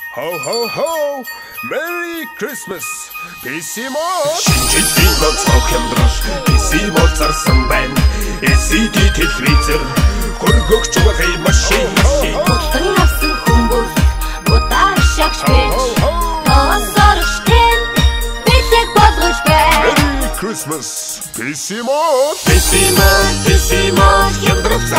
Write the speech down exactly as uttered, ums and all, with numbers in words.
Ho ho ho! Merry Christmas! Письмо! Шинжил боцох хямдраш, письмо зарсан байна. эл си ди телевизэр, хөргөгч багай машин. Утан авсан хүмүүс, будаа шагш байж. Тоосорчтэн, бэлэг болгож байна. Merry Christmas! Письмо! Письмо, письмо, хямдрах